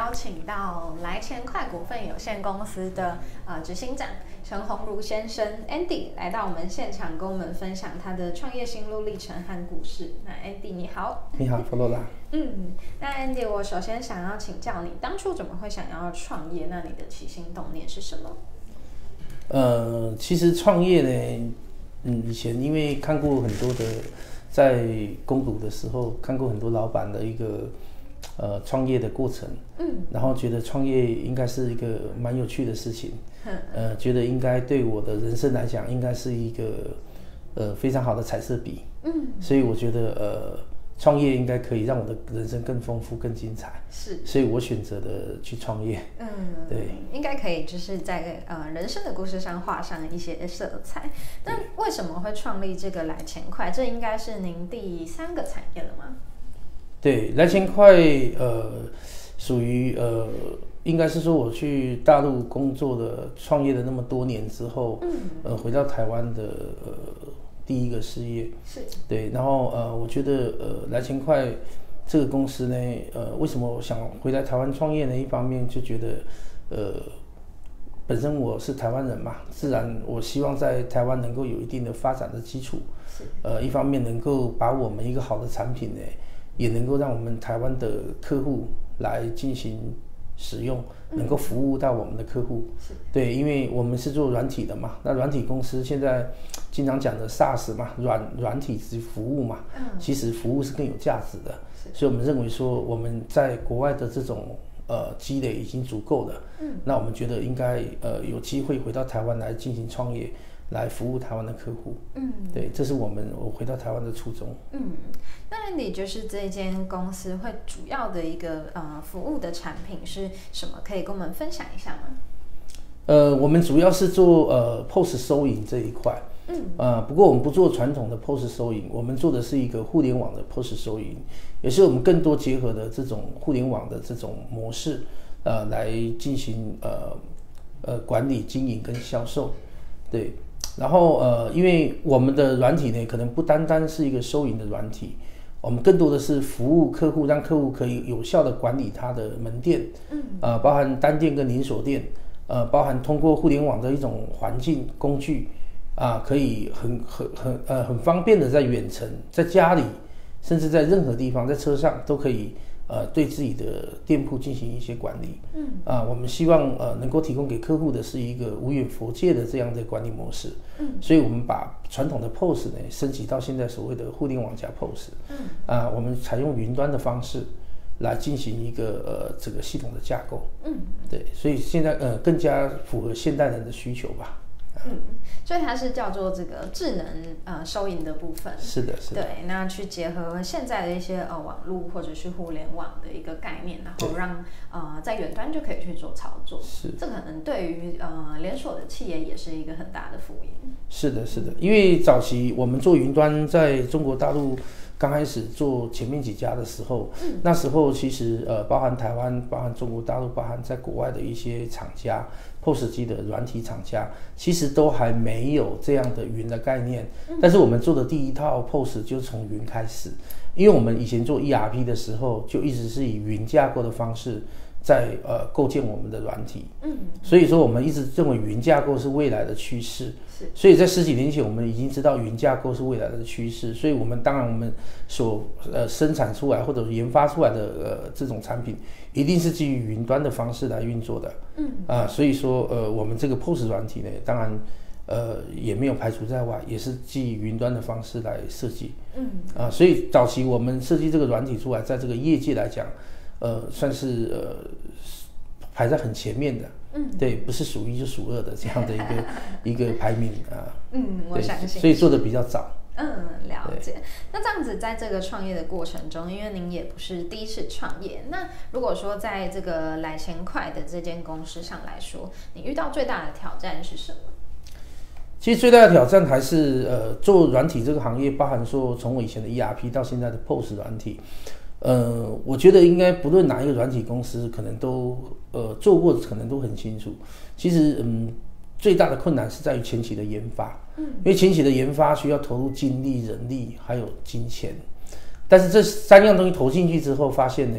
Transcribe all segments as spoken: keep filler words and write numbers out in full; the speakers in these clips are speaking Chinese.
邀请到来钱快股份有限公司的呃执行长陈鸿儒先生 Andy 来到我们现场，跟我们分享他的创业心路历程和故事。那 Andy 你好。 你好，弗洛拉。 嗯，那 Andy， 我首先想要请教你，当初怎么会想要创业？那你的起心动念是什么？ 呃，其实创业呢，嗯，以前因为看过很多的，在攻读的时候看过很多老板的一个呃创业的过程，嗯，然后觉得创业应该是一个蛮有趣的事情，呃，觉得应该对我的人生来讲，应该是一个呃非常好的彩色笔，嗯，所以我觉得呃。创业应该可以让我的人生更丰富、更精彩，是，所以我选择的去创业。 嗯，对，应该可以，就是在呃人生的故事上画上一些色彩。那为什么会创立这个来钱快？这应该是您第三个产业了吗？ 对，来钱快，呃，属于呃，应该是说我去大陆工作的、创业的那么多年之后，嗯，呃，回到台湾的呃。第一个事业是对，然后呃，我觉得呃，来钱快这个公司呢，呃，为什么我想回来台湾创业呢？一方面就觉得，呃，本身我是台湾人嘛，自然我希望在台湾能够有一定的发展的基础，是呃，一方面能够把我们一个好的产品呢，也能够让我们台湾的客户来进行使用，能够服务到我们的客户，嗯、对，因为我们是做软体的嘛，那软体公司现在经常讲的 SaaS 嘛，软软体及服务嘛，嗯、其实服务是更有价值的，所以我们认为说我们在国外的这种呃积累已经足够了，嗯、那我们觉得应该呃有机会回到台湾来进行创业。来服务台湾的客户，嗯，对，这是我们我回到台湾的初衷。 嗯，那你就是这间公司会主要的一个呃服务的产品是什么？可以跟我们分享一下吗？ 呃，我们主要是做呃 P O S 收银这一块，嗯，呃，不过我们不做传统的 P O S 收银，我们做的是一个互联网的 P O S 收银，也是我们更多结合的这种互联网的这种模式，呃，来进行呃呃管理、经营跟销售，对。然后呃，因为我们的软体呢，可能不单单是一个收银的软体，我们更多的是服务客户，让客户可以有效的管理他的门店，嗯，呃，包含单店跟连锁店，呃，包含通过互联网的一种环境工具，啊、呃，可以很很很呃很方便的在远程，在家里，甚至在任何地方，在车上都可以。呃，对自己的店铺进行一些管理，嗯，啊、呃，我们希望呃能够提供给客户的是一个无远弗届的这样的管理模式，嗯，所以我们把传统的 P O S 呢升级到现在所谓的互联网加 P O S，嗯，啊、呃，我们采用云端的方式来进行一个呃这个系统的架构，嗯，对，所以现在呃更加符合现代人的需求吧。 嗯，所以它是叫做这个智能呃收银的部分， 是的，是的， 对，那去结合现在的一些呃网络或者是互联网的一个概念，然后让呃在远端就可以去做操作，是，这可能对于呃连锁的企业也是一个很大的福音。 是的，是的，因为早期我们做云端在中国大陆刚开始做前面几家的时候，嗯、那时候其实呃包含台湾、包含中国大陆、包含在国外的一些厂家。P O S 机的软体厂家其实都还没有这样的云的概念，但是我们做的第一套 P O S 就从云开始，因为我们以前做 E R P 的时候就一直是以云架构的方式在呃构建我们的软体，嗯，所以说我们一直认为云架构是未来的趋势，是，所以在十几年前我们已经知道云架构是未来的趋势，所以我们当然我们所呃生产出来或者研发出来的呃这种产品一定是基于云端的方式来运作的，嗯啊、呃，所以说呃我们这个 P O S 软体呢，当然呃也没有排除在外，也是基于云端的方式来设计，嗯啊、呃，所以早期我们设计这个软体出来，在这个业界来讲。呃，算是呃排在很前面的，嗯，对，不是数一就数二的这样的一个一个排名啊， 嗯，我相信， 所以做的比较早， 嗯，了解。那这样子，在这个创业的过程中，因为您也不是第一次创业，那如果说在这个来钱快的这间公司上来说，你遇到最大的挑战是什么？ 其实最大的挑战还是呃做软体这个行业，包含说从我以前的 E R P 到现在的 P O S 软体。呃，我觉得应该不论哪一个软体公司，可能都呃做过，可能都很清楚。其实，嗯，最大的困难是在于前期的研发，嗯，因为前期的研发需要投入精力、人力还有金钱。但是这三样东西投进去之后，发现呢，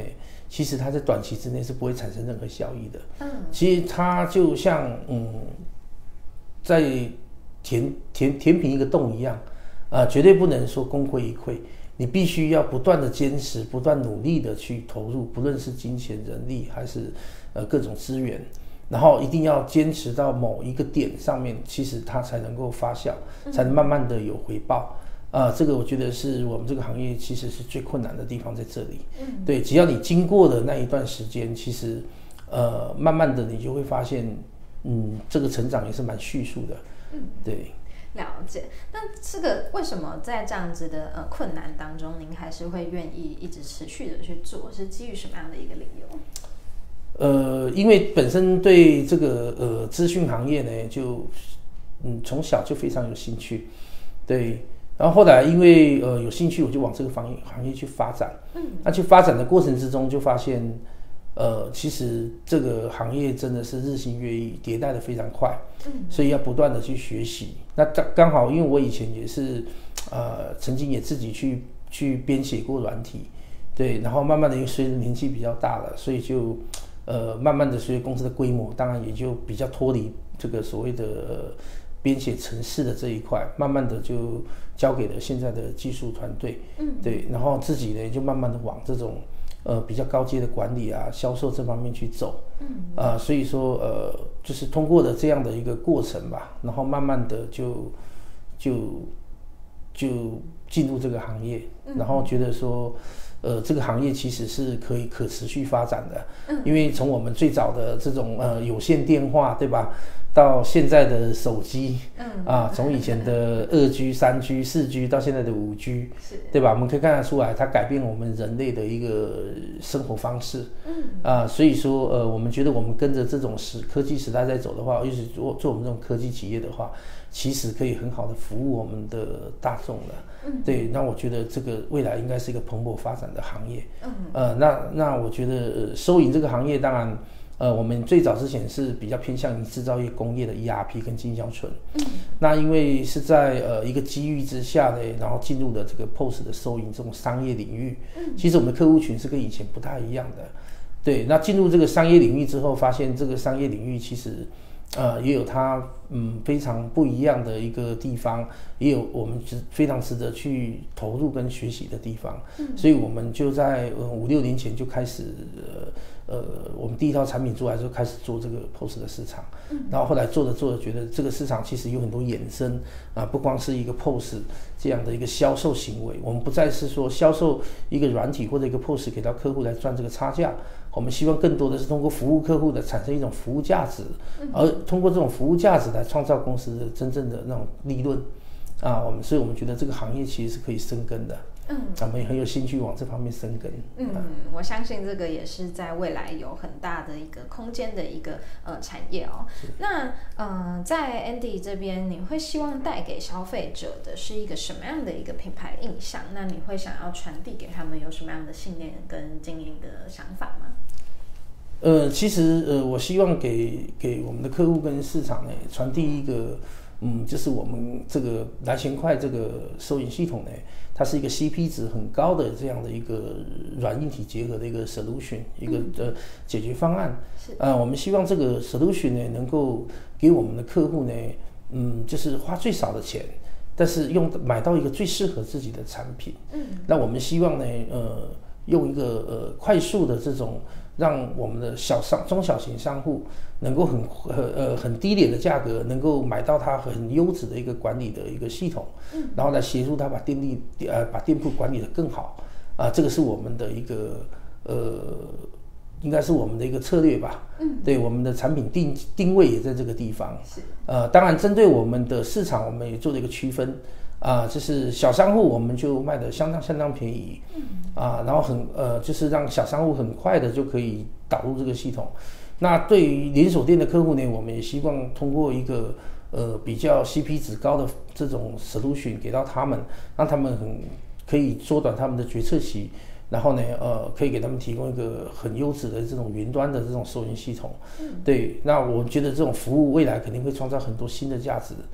其实它在短期之内是不会产生任何效益的。嗯，其实它就像嗯，在填填填平一个洞一样，啊、呃，绝对不能说功亏一篑。你必须要不断的坚持，不断努力的去投入，不论是金钱、人力还是呃各种资源，然后一定要坚持到某一个点上面，其实它才能够发酵，才能慢慢的有回报。啊、呃，这个我觉得是我们这个行业其实是最困难的地方在这里。嗯，对，只要你经过了那一段时间，其实呃慢慢的你就会发现，嗯，这个成长也是蛮迅速的。嗯，对。 了解，那这个为什么在这样子的呃困难当中，您还是会愿意一直持续的去做？是基于什么样的一个理由？ 呃，因为本身对这个呃资讯行业呢，就嗯从小就非常有兴趣，对，然后后来因为呃有兴趣，我就往这个行业行业去发展。嗯，那去发展的过程之中，就发现。呃，其实这个行业真的是日新月异，迭代的非常快，嗯，所以要不断的去学习。那刚刚好，因为我以前也是，呃，曾经也自己去去编写过软体，对，然后慢慢的因为随着年纪比较大了，所以就，呃，慢慢的随着公司的规模，当然也就比较脱离这个所谓的、呃、编写程式的这一块，慢慢的就交给了现在的技术团队，嗯，对，然后自己呢就慢慢的往这种。呃，比较高阶的管理啊、销售这方面去走，嗯，啊、呃，所以说呃，就是通过了这样的一个过程吧，然后慢慢的就就就进入这个行业，然后觉得说，呃，这个行业其实是可以可持续发展的，嗯，因为从我们最早的这种呃有线电话，对吧？到现在的手机，嗯啊，从以前的二 G、三 G、四 G 到现在的五 G， 对吧？我们可以看得出来，它改变我们人类的一个生活方式，嗯啊，所以说呃，我们觉得我们跟着这种时科技时代在走的话，尤其做做我们这种科技企业的话，其实可以很好的服务我们的大众的，嗯，对，那我觉得这个未来应该是一个蓬勃发展的行业，嗯，呃，那那我觉得、呃、收银这个行业当然。呃，我们最早之前是比较偏向于制造业工业的 E R P 跟经销存，嗯，那因为是在呃一个机遇之下呢，然后进入了这个 P O S 的收银这种商业领域，嗯，其实我们的客户群是跟以前不太一样的，对，那进入这个商业领域之后，发现这个商业领域其实，呃，也有它嗯非常不一样的一个地方，也有我们值非常值得去投入跟学习的地方，嗯，所以我们就在呃五六年前就开始呃。呃，我们第一套产品出来就开始做这个 P O S 的市场，嗯，然后后来做着做着，觉得这个市场其实有很多衍生啊，不光是一个 P O S 这样的一个销售行为，我们不再是说销售一个软体或者一个 P O S 给到客户来赚这个差价，我们希望更多的是通过服务客户的产生一种服务价值，而通过这种服务价值来创造公司的真正的那种利润，啊，我们所以我们觉得这个行业其实是可以生根的。嗯，我们也很有兴趣往这方面生根。 嗯，我相信这个也是在未来有很大的一个空间的一个呃产业哦。那呃，在 Andy 这边，你会希望带给消费者的是一个什么样的一个品牌印象？那你会想要传递给他们有什么样的信念跟经营的想法吗？ 呃，其实呃，我希望给给我们的客户跟市场呢传递一个。嗯，就是我们这个来钱快这个收银系统呢，它是一个 C P 值很高的这样的一个软硬体结合的一个 solution， 一个呃解决方案。是啊、呃，我们希望这个 solution 呢，能够给我们的客户呢，嗯，就是花最少的钱，但是用买到一个最适合自己的产品。嗯，那我们希望呢，呃，用一个呃快速的这种。让我们的小商、中小型商户能够很呃很低廉的价格，能够买到它很优质的一个管理的一个系统，嗯，然后来协助他把店力呃把店铺管理得更好啊，这个是我们的一个呃应该是我们的一个策略吧，嗯，对，我们的产品定定位也在这个地方，是呃当然针对我们的市场，我们也做了一个区分。啊，就是小商户我们就卖的相当相当便宜，嗯，啊，然后很呃，就是让小商户很快的就可以导入这个系统。那对于连锁店的客户呢，我们也希望通过一个呃比较 C P 值高的这种 solution 给到他们，让他们很可以缩短他们的决策期，然后呢，呃，可以给他们提供一个很优质的这种云端的这种收银系统。嗯，对，那我觉得这种服务未来肯定会创造很多新的价值。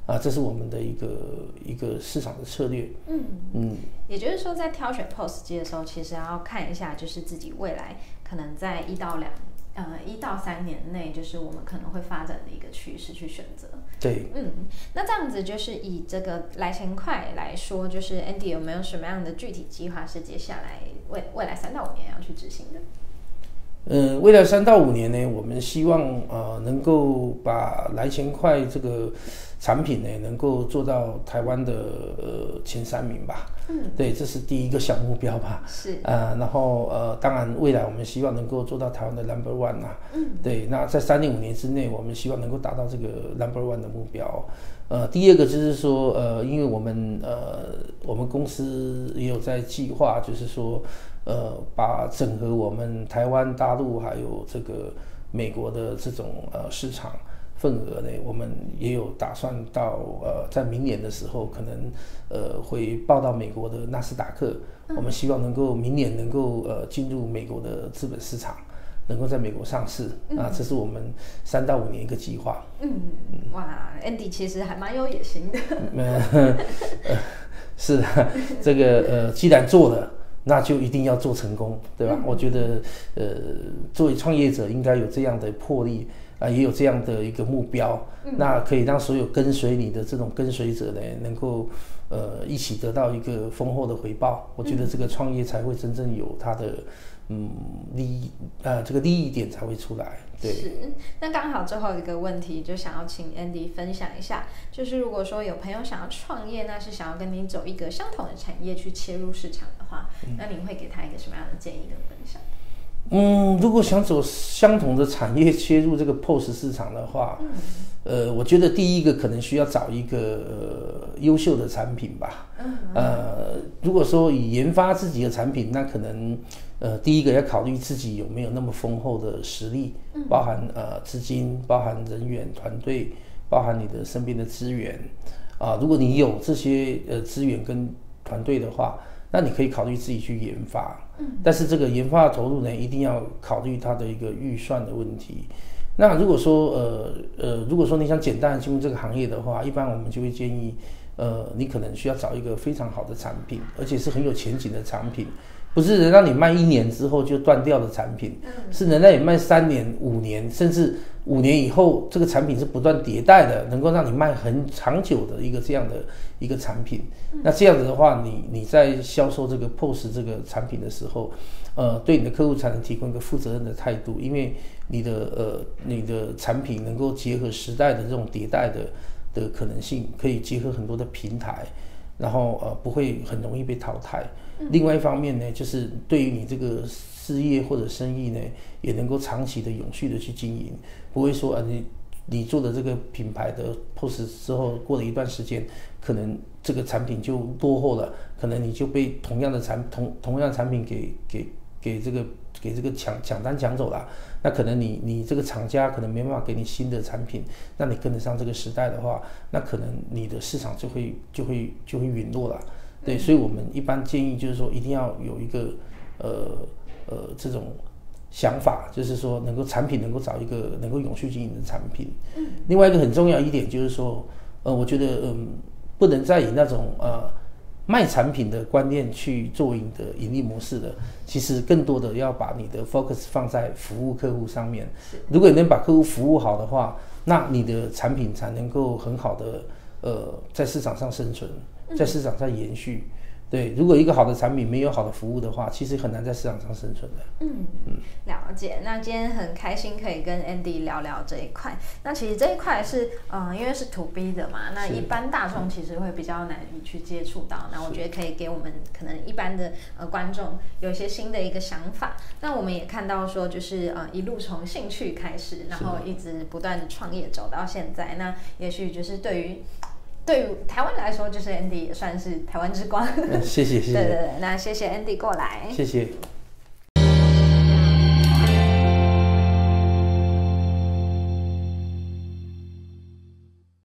啊，这是我们的一个一个市场的策略。 嗯嗯，也就是说，在挑选 P O S 机的时候，其实要看一下，就是自己未来可能在一到两呃一到三年内，就是我们可能会发展的一个趋势去选择。 对， 嗯，那这样子就是以这个来钱快来说，就是 Andy 有没有什么样的具体计划是接下来未未来三到五年要去执行的？ 呃，未来三到五年呢，我们希望呃能够把来钱快这个产品呢，能够做到台湾的呃前三名吧。嗯，对，这是第一个小目标吧。 是。 呃，然后呃，当然未来我们希望能够做到台湾的 number one 啊。嗯。对，那在三点五年之内，我们希望能够达到这个 number one 的目标。呃，第二个就是说，呃，因为我们呃我们公司也有在计划，就是说。呃，把整合我们台湾、大陆还有这个美国的这种呃市场份额呢，我们也有打算到呃，在明年的时候，可能呃会报到美国的纳斯达克。嗯、我们希望能够明年能够呃进入美国的资本市场，能够在美国上市。嗯、啊，这是我们三到五年一个计划。 嗯，哇 ，Andy 其实还蛮有野心的。 呃，是的，这个呃，既然做了。那就一定要做成功，对吧？嗯、我觉得，呃，作为创业者应该有这样的魄力啊、呃，也有这样的一个目标，嗯、那可以让所有跟随你的这种跟随者呢，能够呃一起得到一个丰厚的回报。我觉得这个创业才会真正有它的嗯利益呃这个利益点才会出来。对， 是。那刚好最后一个问题，就想要请 Andy 分享一下，就是如果说有朋友想要创业，那是想要跟你走一个相同的产业去切入市场的话，嗯、那你会给他一个什么样的建议跟分享？ 嗯，如果想走相同的产业切入这个 P O S 市场的话，嗯、呃，我觉得第一个可能需要找一个呃优秀的产品吧。嗯、呃，如果说以研发自己的产品，那可能呃第一个要考虑自己有没有那么丰厚的实力，嗯、包含呃资金、包含人员、团队、包含你的身边的资源啊、呃。如果你有这些呃资源跟团队的话，那你可以考虑自己去研发。但是这个研发的投入呢，一定要考虑它的一个预算的问题。那如果说呃呃，如果说你想简单的进入这个行业的话，一般我们就会建议，呃，你可能需要找一个非常好的产品，而且是很有前景的产品，不是能让你卖一年之后就断掉的产品，是能让你卖三年、五年，甚至五年以后，这个产品是不断迭代的，能够让你卖很长久的一个这样的一个产品。那这样子的话，你你在销售这个 P O S 这个产品的时候，呃，对你的客户才能提供一个负责任的态度，因为你的呃你的产品能够结合时代的这种迭代的的可能性，可以结合很多的平台，然后呃不会很容易被淘汰。嗯、另外一方面呢，就是对于你这个事业或者生意呢，也能够长期的永续的去经营，不会说啊你。你做的这个品牌的 P O S 之后，过了一段时间，可能这个产品就落后了，可能你就被同样的产同同样的产品给给给这个给这个抢抢单抢走了。那可能你你这个厂家可能没办法给你新的产品，那你跟得上这个时代的话，那可能你的市场就会就会就会陨落了。对，所以我们一般建议就是说，一定要有一个呃呃这种。想法就是说，能够产品能够找一个能够永续经营的产品。嗯，另外一个很重要一点就是说，呃，我觉得嗯，不能再以那种呃卖产品的观念去做你的盈利模式了。其实更多的要把你的 focus 放在服务客户上面。如果你能把客户服务好的话，那你的产品才能够很好的呃在市场上生存，在市场上延续。对，如果一个好的产品没有好的服务的话，其实很难在市场上生存的。 嗯嗯，了解。那今天很开心可以跟 Andy 聊聊这一块。那其实这一块是，嗯、呃，因为是 to B 的嘛，那一般大众其实会比较难以去接触到。那我觉得可以给我们可能一般的呃观众有一些新的一个想法。那我们也看到说，就是呃一路从兴趣开始，然后一直不断的创业走到现在。那也许就是对于。对于台湾来说，就是 Andy 也算是台湾之光。 谢谢谢谢。 对对对，那谢谢 Andy 过来。 谢谢。